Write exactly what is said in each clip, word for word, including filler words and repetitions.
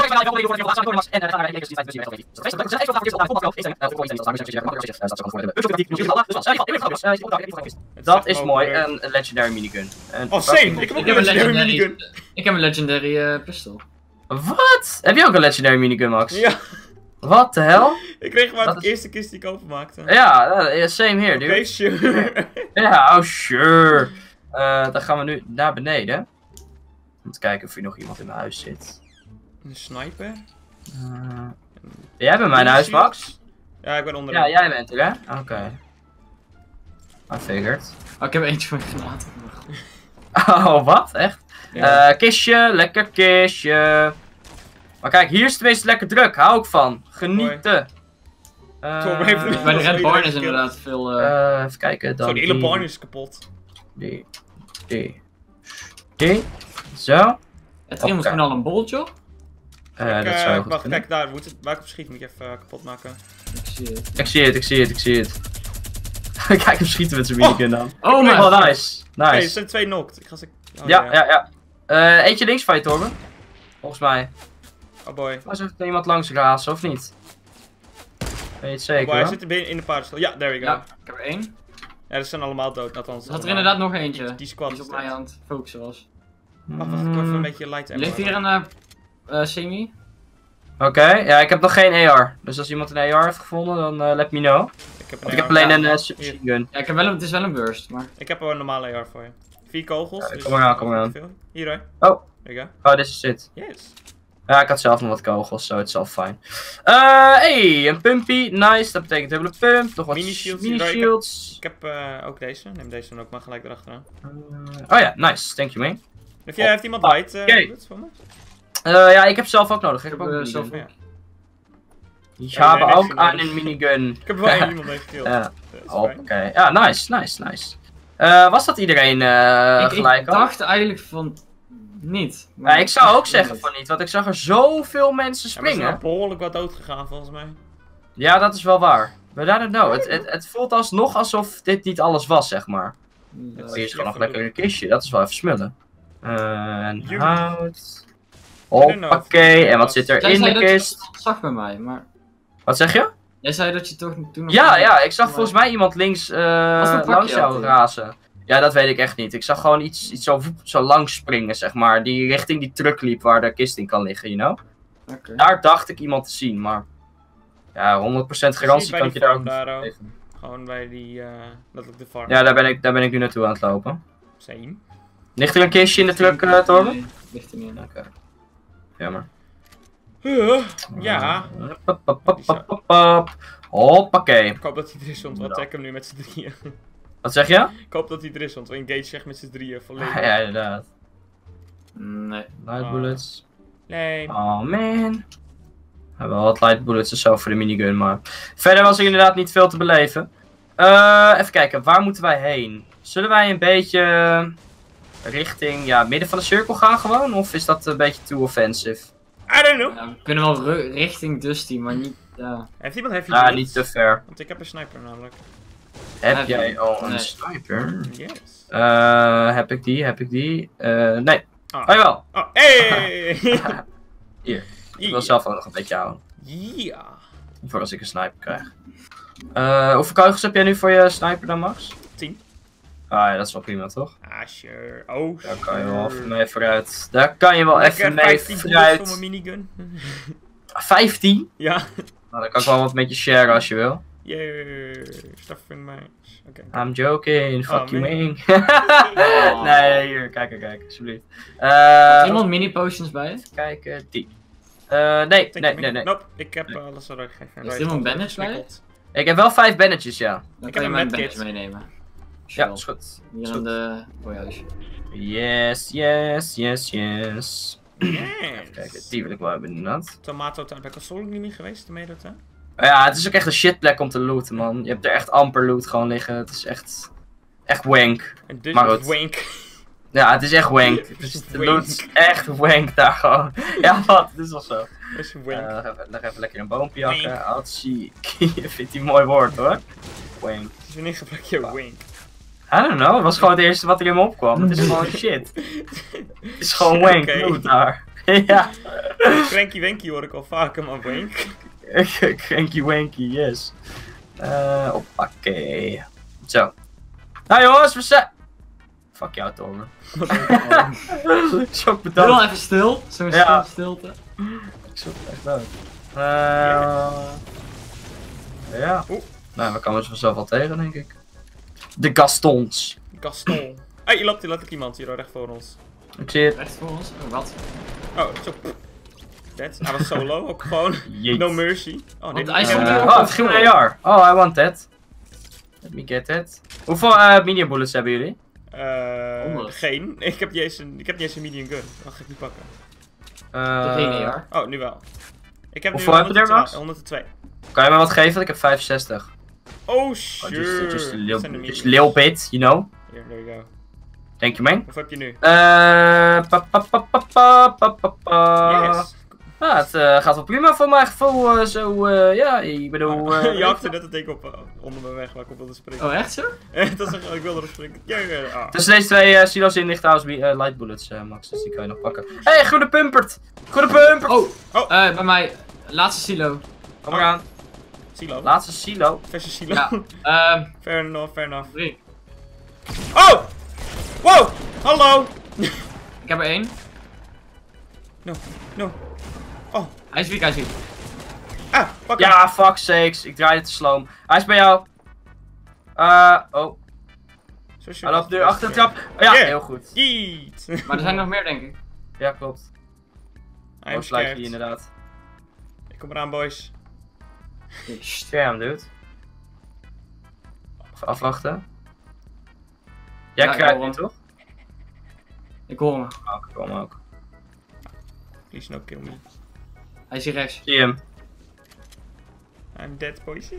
Dat is mooi, een legendary minigun. Oh, same! Ik heb ook een legendary minigun. Ik heb een legendary uh, pistol. Wat? Heb je ook een legendary minigun, Max? Ja. Wat de hel? Ik kreeg maar Dat de is... eerste kist die ik openmaakte. Ja, uh, same here, dude. Oké, okay, sure. Ja, oh sure. Uh, dan gaan we nu naar beneden. Om te kijken of hier nog iemand in mijn huis zit. Een sniper? Uh, jij bent mijn huis, Max? Ja, ik ben onderin. Ja, jij bent er, hè? Oké. Okay. I figured. Oh, ik heb eentje van granaten. Oh, wat? Echt? Ja. Uh, kistje, lekker kistje. Maar kijk, hier is het tenminste lekker druk. Hou ik van. Genieten. Uh, Tom heeft uh, bij de Red Barn is inderdaad veel... Uh... Uh, even kijken. Dan Zo, die hele barn is kapot. Die. Die. Die. Zo. Het is misschien al een bolletje. Uh, ik, dat uh, zou goed wacht, kunnen. kijk daar, moet het, waar ik op schiet moet je even uh, kapot maken. Ik zie het. Ik zie het, ik zie het, ik zie het. Kijk hem schieten met zijn minigun dan. Oh my god, nice. Nice. Hey, er zijn twee knocked. Ik ga ze... Oh, ja, ja, ja, ja. Uh, eentje links van je, Torben. Volgens mij. Oh boy. Was er iemand langs razen, of niet? Weet je het zeker? Oh boy, hij zit er binnen in de paardenstal. Ja, there we go. Ja, ik heb er één. Ja, er zijn allemaal dood, althans. Er zat er inderdaad nog eentje. Die squad die op mij aan het focussen was. Wacht, wacht, ik wil even een beetje light ammo. Ligt hier een uh, uh, semi? Oké, okay, ja, ik heb nog geen A R. Dus als iemand een A R heeft gevonden, dan uh, let me know. Ik heb, ik heb alleen een uh, submachine gun. Ja, ik heb wel een, het is wel een burst, maar... Ik heb wel een normale A R voor je. Vier kogels. Ja, dus kom maar aan, kom maar aan. Hier hoor. Oh. There you go. Oh, dit is het. Yes. Ja, ik had zelf nog wat kogels, zo, het is al fijn. Uh, hey, een pumpy, nice, dat betekent dubbele pump. Nog wat mini-shields. Mini shields. Ik heb, ik heb uh, ook deze, neem deze dan ook maar gelijk erachteraan. Uh, oh ja, nice, thank you man. Heeft, jij, heeft iemand light uh, okay. bullets voor me? Uh, ja, ik heb zelf ook nodig. Ik, ik heb ook uh, zelf. Ja. Ik heb nee, ook aan een minigun. Ik heb wel één iemand mee gekilld. Ja, oké. Okay. Ja, nice, nice, nice. Uh, was dat iedereen uh, ik, gelijk Ik dacht eigenlijk van niet. Maar ja, ik zou ook zeggen van niet, want ik zag er zoveel mensen springen. Ja, maar er is behoorlijk wat dood gegaan volgens mij. Ja, dat is wel waar. But I don't know. Het, het, het voelt alsnog alsof dit niet alles was, zeg maar. Ja, hier is gewoon nog lekker een kistje, dat is wel even smullen. Uh, en hout. Hoppakee, en wat zit er in de kist? Dat zag bij mij, maar... Wat zeg je? Jij zei dat je toch toen nog... Ja, ja, ik zag volgens mij iemand links uh, langs jou razen. Ja, dat weet ik echt niet. Ik zag gewoon iets, iets zo, zo langs springen, zeg maar. Die richting die truck liep waar de kist in kan liggen, you know? Okay. Daar dacht ik iemand te zien, maar... Ja, honderd procent garantie kan ik je daar ook daar niet gewoon bij die, uh, dat op de farm. Ja, daar ben, ik, daar ben ik nu naartoe aan het lopen. Same. Ligt er een kistje in de truck, uh, Torben? Nee, ligt er niet in. Oké. Okay. Jammer. Uh, ja. Hoppakee. Ik hoop dat hij er is, want we attacken hem nu met z'n drieën. Wat zeg je? Ik hoop dat hij er is, want we engage echt met z'n drieën volledig. Ja, inderdaad. Nee. Light oh. bullets. Nee. Oh man. We hebben wel wat light bullets en zo voor de minigun, maar... Verder was er inderdaad niet veel te beleven. Uh, even kijken, waar moeten wij heen? Zullen wij een beetje... richting, ja, midden van de cirkel gaan gewoon? Of is dat een beetje too offensive? I don't know. Ja, we kunnen wel richting Dusty, maar niet... Ja. Heeft iemand heavy Ja, bullets? niet te ver. Want ik heb een sniper namelijk. Heb Heb jij je? al een Nee. sniper? Yes. Uh, heb ik die? Heb ik die? Uh, nee. Ah. Oh jawel. Oh, hey! Hier. Ik wil zelf ook nog een beetje houden. Ja. Voor als ik een sniper krijg. Uh, hoeveel kogels heb jij nu voor je sniper dan, Max? tien. Ah ja, dat is wel prima, toch? Ah, sure. Oh, Daar kan je wel even mee vooruit. Daar kan je wel Lekker even mee vijftien vooruit. voor mijn minigun. vijftien? Ja. Nou, dan kan ik wel wat met je share als je wil. Yeah, stuffing match. Oké. Okay. I'm joking, fuck Oh, you man. Ming. Oh. Nee, hier, kijk, kijk, kijk, alsjeblieft. Uh, iemand mini potions bij je? Kijken, die. Uh, nee, nee, nee, nee. Nope, ik heb uh, alles wat ik geef. Is er iemand bandage bij je? Ik heb wel vijf bandages, ja. Dan Ik kan heb je een mijn medkit. bandage meenemen. Ja, Chill. is goed. Hier Is aan goed. de boyhuisje. Yes, yes, yes, yes. Even kijken, Yes. die wil ik wel hebben inderdaad. Tomato tuin. Ben ik al zo lang niet meer geweest, tomato tuin? Ja, het is ook echt een shitplek om te looten, man. Je hebt er echt amper loot gewoon liggen. Het is echt... Echt wank. En dus Maar is goed. wank. Ja, het is echt wank. Dus de loot is echt wank daar gewoon. Ja, wat? Het is wel zo. Dat is Uh, wank. nog, even, nog even lekker een boompje hakken. Atsie. Je vindt die een mooi woord, hoor. Wank. Het is wanneer gebruik je wank? I don't know, het was gewoon het eerste wat er in me opkwam. Het is gewoon shit. Het is gewoon wank Oké. loot daar. Ja. Cranky Wanky hoor ik al vaker, maar Wank. Cranky wanky, yes. Uh, Oké. Zo. Nou jongens, we zijn... Fuck jou, Torben. Zo bedankt. Doe wel even stil. Zo'n Ja. stilte. Ik zoek het echt dood. Uh, ja. Oeh. Nou, we komen ze vanzelf wel tegen, denk ik. De Gastons. Gaston. Hé, je loopt hier letterlijk iemand hier recht voor ons. Ik zie het. Recht voor ons. Oh, wat? Oh, zo. Dead. Hij was solo, ook gewoon. Jeet. No mercy. Oh, nee, Want hij nee, stond nee. hier Uh, oh, het ging een A R. Oh, I want that. Let me get that. Hoeveel uh, medium bullets hebben jullie? Eh, Honderd. geen. Ik heb niet eens een, ik heb niet eens een medium gun. Dat ga ik niet pakken. Uh, Geen E R. Oh, nu wel. Ik heb Hoeveel nu heb je er, Max? honderdtwee. Kan je me wat geven? Want ik heb vijfenzestig. Oh, Oh, sure. just, just, a Dat little, zijn de just a mediums. little bit, you know? Here, there you go. Thank you, man. Hoeveel heb je nu? Eh, pa pa pa pa pa pa pa pa. Yes. Ah, het uh, gaat wel prima voor mijn gevoel. Uh, zo, uh, ja, ik bedoel. Uh, je hakte net het ding op uh, onder mijn weg waar ik op wilde springen. Oh, echt zo? Dat is echt, ik wilde erop springen. Ja, ja, ja. Ah. Tussen deze twee uh, silo's in ligt trouwens uh, light bullets, uh, Max, dus die kan je nog pakken. Hé, hey, groene pumpert! Groene pumpert! Oh, Oh. eh, bij mij. Laatste silo. Kom maar aan. Silo. Laatste silo. Versus silo. Ja. Ehm, Fair enough, fair enough. drie. Oh! Wow! Hallo! Ik heb er één. No, no. Oh, Hij is weak, hij is weak. ah, pak hem. Ja, fuck sakes, ik draai het te sloom. Hij is bij jou. Eh, oh. Zoals je Hij loopt nu wacht, achter de trap. Ja, Yeah. heel goed. Yeet! Maar er zijn nog meer, denk ik. Ja, klopt. I'm Most likely scared. inderdaad. Ik kom eraan, boys. Scherm, dude. Even afwachten. Jij Ja, ik krijgt hoor hem hem. toch? Ik hoor hem. Oh, ik kom ook. Please no kill me. Hij is hier rechts. Zie je hem. I'm dead, boys.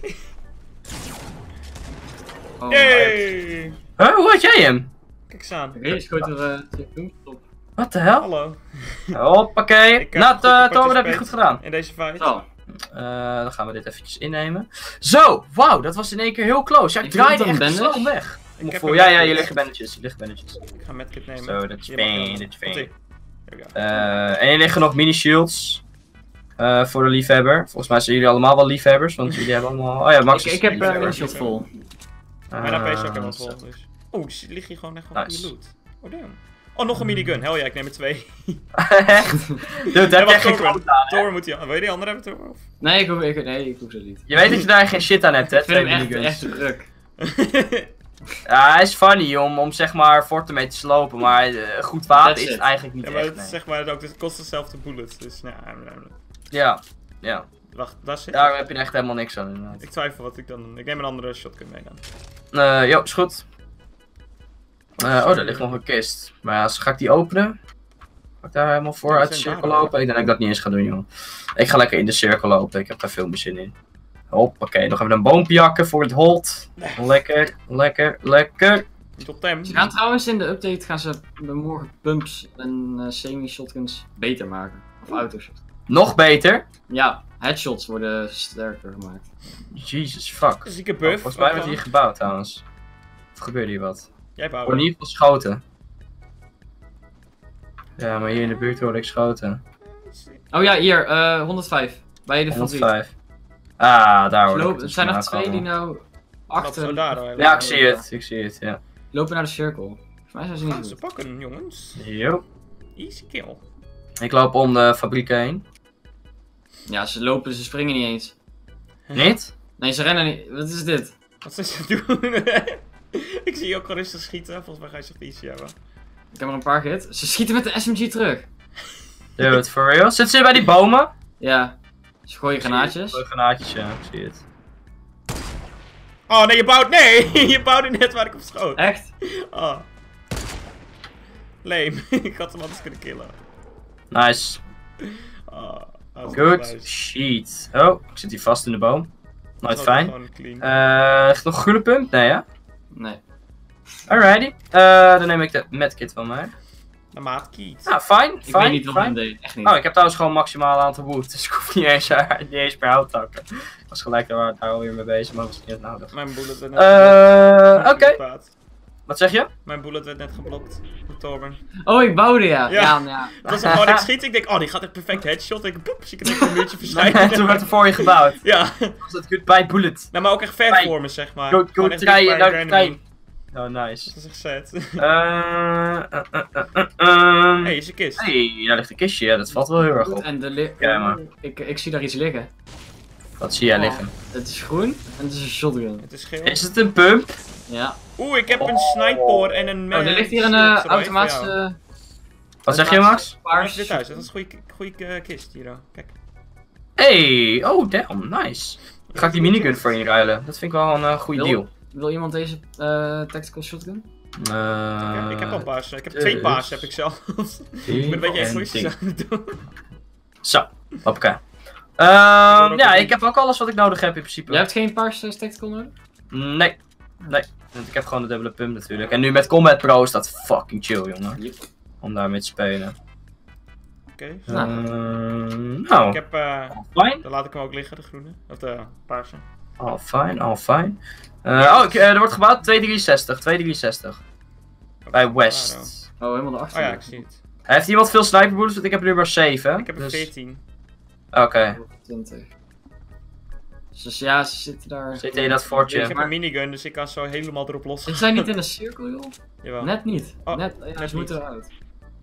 Oh, Yay! Huh, hoe had jij hem? Kijk eens aan. Oké, je schoot er uh, twee puntjes op. Wat de hel? Hallo. Hoppakee. Ik heb Nou, goed uh, Tomer, geparticipeerd. heb je goed gedaan. In deze fight. Zo. Uh, dan gaan we dit eventjes innemen. Zo, wauw, dat was in één keer heel close. Ja, ik Ik draaide vind echt het te een sloom weg. Ik heb Voor, een ja, ja, medkit. je liggen bandetjes, je liggen bandetjes. Ik ga een medkit nemen. Zo, dat is Hier mag fijn, je dat is wel. fijn. Komt-ie. There we go. Uh, en hier liggen nog mini shields. Uh, voor de liefhebber. Volgens mij zijn jullie allemaal wel liefhebbers, want jullie hebben allemaal... Oh ja, Max Ik, is ik heb een uh, liefhebber. een shot vol. Mijn A P is ook Uh, helemaal zo. vol, dus. Oh, er ligt hier gewoon echt wel Nice. goede loot. Oh, damn. Oh, nog een minigun. Hell ja, ik neem er twee. Echt? Dude, daar heb jij geen kloot aan, hè? Thor moet die... Wil je die andere hebben, Thor? Of? Nee, ik hoef, ik, nee, ik hoef ze niet. Je weet dat je daar geen shit aan hebt, hè? Ik vind hem twee echt, miniguns. echt te druk. Ja, hij is funny om, om zeg maar forten mee te slopen, maar uh, goed wapen That's is het it. eigenlijk niet Ja, maar echt, het, is nee. zeg maar ook, het kost dezelfde bullets, dus nou, nou, nou. Ja, ja. Wacht, daar zit Daar heb je echt helemaal niks aan inderdaad. Ik twijfel wat ik dan doe. Ik neem een andere shotgun mee dan. Uh, jo, is goed. Uh, oh, daar ligt nog een kist. Maar ja, ga ik die openen? Ga ik daar helemaal voor Ja, uit de zijn cirkel daar, lopen? Ik denk dat ik dat niet eens ga doen, joh. Ik ga lekker in de cirkel lopen, ik heb daar veel meer zin in. Hoppakee, nog even een boompje jakken voor het hold. Lekker, lekker, lekker. Tot tem. Ze gaan trouwens in de update gaan ze morgen pumps en uh, semi-shotguns beter maken. Of auto's. Nog beter. Ja, headshots worden sterker gemaakt. Jesus fuck. Zieke Oh, buff. volgens mij werd hier gebouwd trouwens. Of gebeurde hier wat? Jij Ik bouwt. word in ieder geval schoten. Ja, maar hier in de buurt word ik schoten. Oh ja, hier, uh, honderdvijf. Bij de fabriek. honderdvijf. Ah, daar hoor ik Loop, het er dus zijn er vandaan twee die komen. nou Achter. achter... Zo daar, hoor. Ja, ik zie het. Ik zie het, ja. Lopen naar de cirkel. Volgens mij zijn ze niet Gaan ze goed. pakken, jongens. Jo. Easy kill. Ik loop om de fabriek heen. Ja, ze lopen, ze springen niet eens. Niet? Nee, ze rennen niet. Wat is dit? Wat zijn ze doen? Ik zie je ook gewoon rustig schieten. Volgens mij ga je zich easy hebben. Ik heb er een paar gehit. Ze schieten met de S M G terug. Dude, for real? Zitten ze bij die bomen? Ja. Ze gooien granaatjes. Gooi granaatjes, ja. Ik zie het. Oh nee, je bouwt. Nee! Je bouwde net waar ik op schoot. Echt? Oh. Lame. Ik had hem anders kunnen killen. Nice. Oh, dat was Good nice. shit. Oh, ik zit hier vast in de boom. Nooit Dat was fijn. gewoon clean. Eh, ligt nog een groene pump? Nee, ja? Nee. Alrighty. Eh, dan neem ik de medkit van mij. De maat kiet. Nou, fijn. Ik Fijn. weet niet wat fijn. hem deed. Echt niet. Oh, ik heb trouwens gewoon maximaal aantal wood, dus ik hoef niet eens, uh, niet eens per houttakken. Ik was gelijk daar, daar alweer mee bezig, maar was niet nodig. Mijn bullet en Eh, oké. Wat zeg je? Mijn bullet werd net geblokt. Door Torben. Oh, ik bouwde ja. Ja. Ja, ja. Dat was gewoon, ik schiet, ik denk, oh die gaat echt perfect headshot. Ik poep, zie ik het een muurtje verschijnen. Toen werd er voor je gebouwd. Ja. Was dat goodbye bullet. Nou, maar ook echt ver Bij- voor me, zeg maar. Go, go Gewoon echt trein, dicht bij nou, de enemy. trein. Oh, nice. Dat is echt sad. Eh, eh, eh, eh, eh, eh. Hey, is een kist. Hey, daar ligt een kistje. Ja, dat valt wel heel erg Goed, op. en de li- Ja, maar. ik, ik zie daar iets liggen. Wat zie jij Oh, liggen? Het is groen en het is een shotgun. Het is geel. Is het een pump? Ja. Oeh, ik heb een sniper en een... Oh, er ligt hier een uh, eh, automatische... Wat zeg je, Max? Paars. Dit huis, dat is een goede, goede uh, kist hier. Oh. Kijk. Hey, oh damn, nice. Dan ga ik die minigun voor je ruilen. Dat vind ik wel een uh, goede Wil- deal. Wil iemand deze eh, tactical shotgun? Uh, Ik heb, ik heb al paarsen. Ik heb dus- twee paarsen heb ik zelf. Ik ben een beetje egoïstisch aan het doen. Zo, oké. Ehm ja, ik heb ook alles wat ik nodig heb in principe. Jij hebt geen paars eh, tactical nodig? Nee, nee. Want ik heb gewoon de dubbele pump natuurlijk. En nu met Combat Pro is dat fucking chill, jongen. Yep. Om daarmee te spelen. Oké. Nou. Ehm, nou, Ik heb... Uh, fijn. dan laat ik hem ook liggen, de groene. Of de paarse. Al fijn, al fijn. Eh, oh, ik, eh, er wordt gebouwd twee drieënzestig, twee drieënzestig. Bij West. Oh, helemaal Oh erachter. ja, ik zie het. Heeft iemand veel sniper bullets? Want ik heb er nu maar zeven. Ik heb er dus... veertien. Oké. twintig. Dus ja, ze zitten daar... Zit in dat fortje. Ik heb een minigun, dus ik kan zo helemaal erop los. Ze zijn niet in een cirkel, joh. Jawel. Net niet. Oh, net, ja, net ze moeten niet. eruit.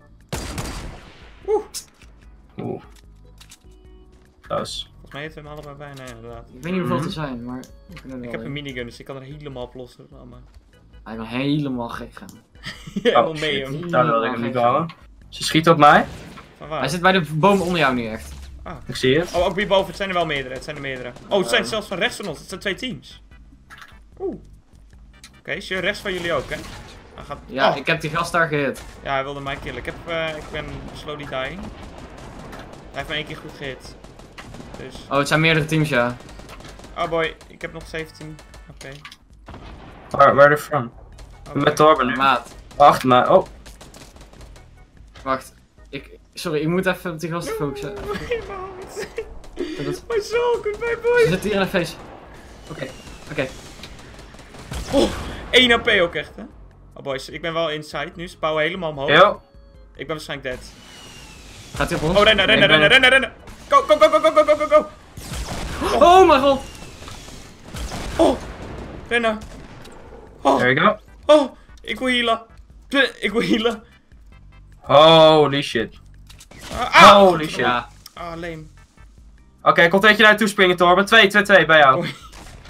Oeh. Close. Volgens mij heeft hij hem allebei bij. Nee, inderdaad. Ik weet niet hoeveel Mhm. er zijn, maar... We kunnen er Ik wel heb een in. minigun, dus ik kan er helemaal op lossen. Allemaal. Hij kan helemaal gek gaan. Helemaal Oh, mee shit. hem. Daar wil ik hem niet houden. Ze schieten op mij. Van waar? Hij zit bij de boom onder jou nu echt. Ah. Ik zie het. Oh, ook hierboven. Het zijn er wel meerdere. Het zijn er meerdere. Oh, het zijn zelfs van rechts van ons. Het zijn twee teams. Oeh. Oké, okay, zie je rechts van jullie ook, hè? Hij gaat... Ja, oh. ik heb die gast daar gehit. Ja, hij wilde mij killen. Ik, heb, uh, ik ben slowly dying. Hij heeft me één keer goed gehit. Dus... Oh, het zijn meerdere teams, ja. Oh boy, ik heb nog zeventien. Oké. Okay. Waar, where are they from? Oh, Met Torben nu. Maat. Wacht maar. Oh. Wacht. Ik... Sorry, ik moet even op die gast focussen. No, helemaal niet. Dat- My soul, goodbye Ze boy. zitten hier in een face. Oké, oké. Oh, één H P ook echt, hè? Oh boys, ik ben wel inside nu. Ze bouwen helemaal omhoog. Yo. Ik ben waarschijnlijk dead. Gaat hij op ons? Oh, rennen, rennen, Nee, ik rennen, ben- rennen, rennen. Go, go, go, go, go, go, go, go. Oh mijn god! Oh, rennen. Oh, There you go. oh, ik wil healen. Ik wil healen. Holy shit. Ah, ah. Holy shit. Ja. Ah, lame. Oké, ik komt eentje naar je toe springen, Torben. twee, twee, twee bij jou. Oei.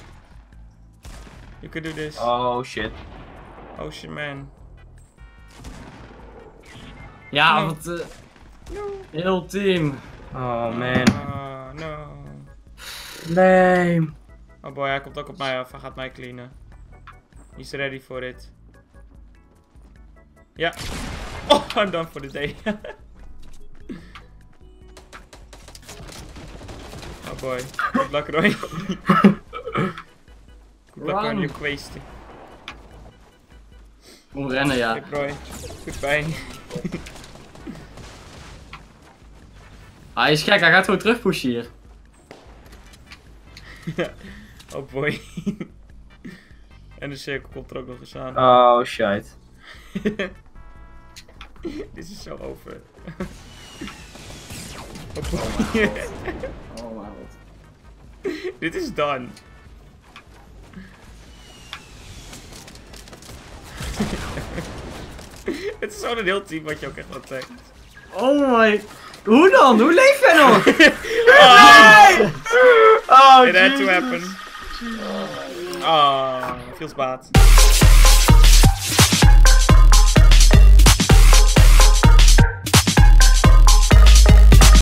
You can do this. Oh shit. Oh shit, man. Ja, No. wat... eh, No. heel team. Oh man. Ah, no. Nee. Oh boy, hij komt ook op mij af. Hij gaat mij cleanen. He's ready for it. Ja. Oh, I'm done for the day. Oh boy. Good luck, Roy. Good luck on Run. your quest. Om rennen, ja. Hey Roy. Goodbye. Ah, hij is gek, hij gaat gewoon terugpushen hier. Oh boy. En de cirkel komt er ook nog eens aan. Oh shit. Dit is zo over. Oh boy. Oh mijn god. Dit is done. Het is zo'n een heel team wat je ook echt wat zegt. Oh my... Hoe dan? Hoe leef jij nog? Oh, Oh it had to jeez. happen. Oh, feels bad.